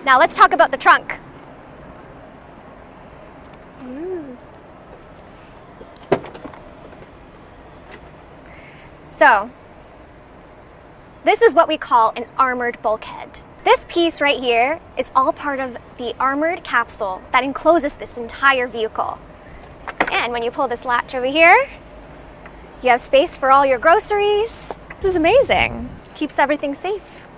Now let's talk about the trunk. So, this is what we call an armored bulkhead. This piece right here is all part of the armored capsule that encloses this entire vehicle. And when you pull this latch over here, you have space for all your groceries. This is amazing. Keeps everything safe.